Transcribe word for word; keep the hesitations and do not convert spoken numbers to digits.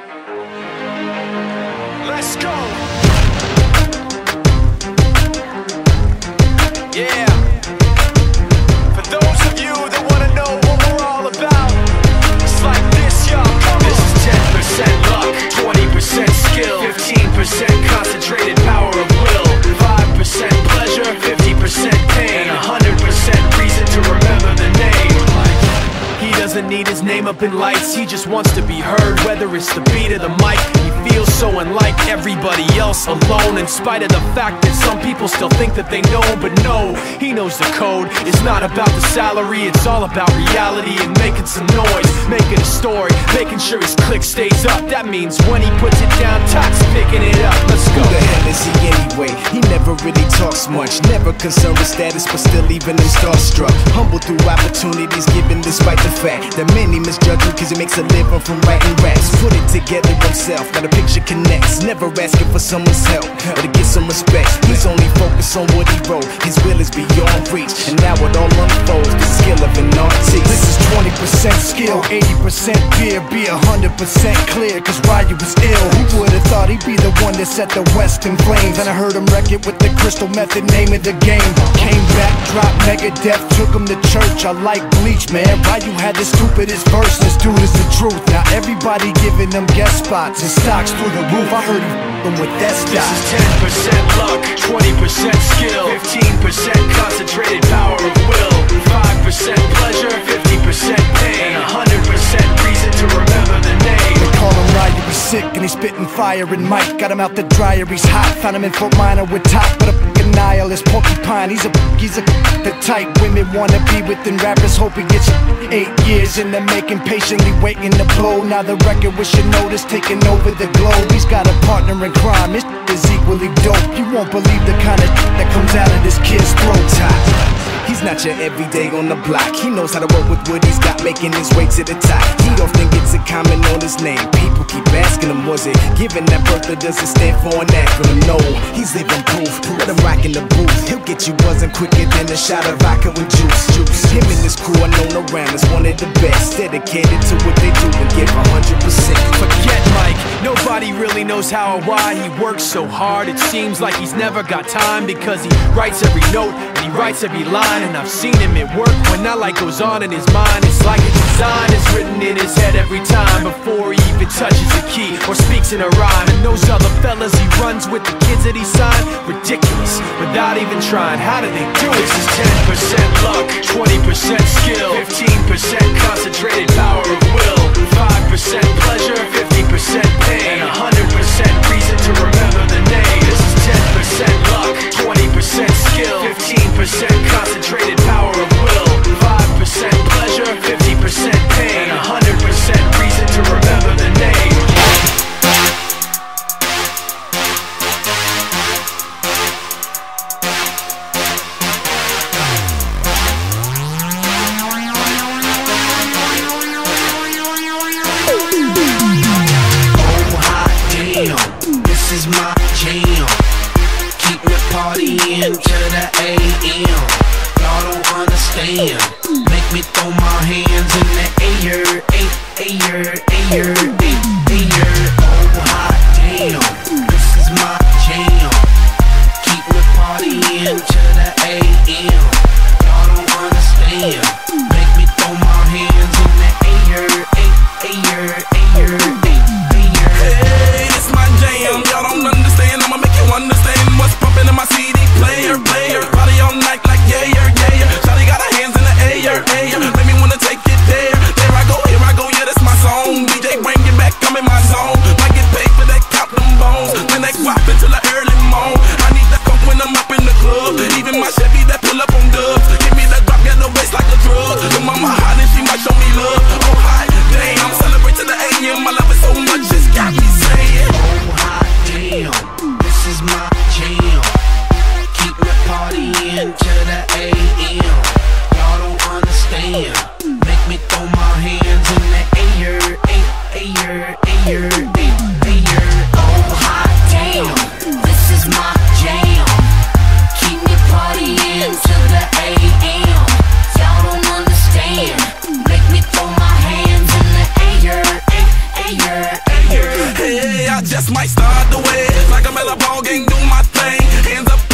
Let's go. Yeah. For those of you that want to know what we're all about, it's like this, y'all. This is ten percent luck, twenty percent skill, fifteen percent concentrated power of will, five percent pleasure, fifty percent pain, and one hundred percent reason to remember the name. He doesn't need his name up in lights, he just wants to be heard, whether it's the beat or the mic. He feels so unlike everybody else, alone, in spite of the fact that some people still think that they know. But no, he knows the code. It's not about the salary, it's all about reality and making some noise, making a story, making sure his click stays up. That means when he puts it down, Tate's picking it up. Let's go. Who the hell is he anyway? He never really talks much, never concerned with status, but still even him starstruck. Humble through opportunities given despite the fact that many misjudge him cause he makes a living from writing raps. Put it together himself, now the picture connects, never asking for someone's help or to get some respect. He's only focused on what he wrote, his will is beyond reach, and now it all unfolds, the skill of an artist. This is twenty percent skill, eighty percent fear, be one hundred percent clear, cause Ryu was ill. Who would've thought he'd be the one that set the West in flames? And I heard him wreck it with the crystal method, name of the game. Came back, dropped Megadeth, took him to church. I like Bleach, man. Ryu had the stupidest verse, this dude is the truth. Now everybody giving them guest spots and stocks through the roof. I heard him with that stock. This is ten percent luck, twenty percent skill, fifteen percent concentrated power of will, five percent pleasure, fifty percent pain, and one hundred percent reason to remember the name. They call him Ryu, he's sick and he's spitting fire. And Mike got him out the dryer, he's hot. Found him in Fort Minor with top, but a fucking nihilist porcupine. He's a he's a the type women wanna be with, and rappers hope he gets eight years in the making, patiently waiting to blow. Now the record with your notice taking over the globe. He's got a partner in crime, his is equally dope. You won't believe the kind of that comes out of this kid's throat. He's not your everyday on the block. He knows how to work with what he's got, making his way to the top. He don't think it's a comment on his name. People keep asking him, was it given that birth or does it stand for an acronym? No, he's living proof. Let him rock in the booth. He'll get you buzzing quicker than a shot of vodka with juice. Juice. Him and his crew are known around as one of the best, dedicated to what they do and give one hundred percent. Forget Mike, nobody really knows how or why he works so hard. It seems like he's never got time, because he writes every note and he writes every line. And I've seen him at work when that light goes on in his mind. It's like a design is written in his head every time, before he even touches a key or speaks in a rhyme. And those other fellas he runs with, the kids that he signed, ridiculous, without even trying. How do they do it? This is ten percent luck, twenty percent skill, fifteen percent concentrated power of will, five percent pleasure, fifty percent pain, and one hundred percent reason to remember the name. This is ten percent luck, twenty percent skill, fifteen percent concentrated power of will, five percent pleasure, fifty percent pain, and one hundred percent reason to remember the name. Oh hot damn, this is my jam. Keep me partying to the A M. Y'all don't understand. Make me throw my hands in the air, air, air, air, air. Oh hot damn, this is my jam. Keep me partying to the A M. Y'all don't understand. Make me throw my hands in the air, air, air, air. Hey, it's my jam. Y'all don't understand. I'ma make you understand what's pumping in my C D player, player. Party all night like yeah, yeah, yeah. Shawty got her hands in the air, air. Make me wanna take it there. There I go, here I go, yeah, that's my song. D J bring it back, I'm in my zone. Might get paid for that, count them bones. Then they pop until the early morn. I need that funk when I'm up in the club. Even my Chevy that pull up on dubs. Give me that drop, get the bass like a drug. Your mama hot and she might show me love. Oh hot damn, celebrate to the A M. I love it so much, it's got me saying. Oh hot damn, this is my jam. Keep me partying to the A M. Y'all don't understand. Make me throw my hands in the air, air, air, air. Oh hot damn, this is my jam. Keep me partying to the A M. Y'all don't understand. Make me throw my hands in the air, air, air. just might start the way. Like I'm at a ball game, do my thing. Hands up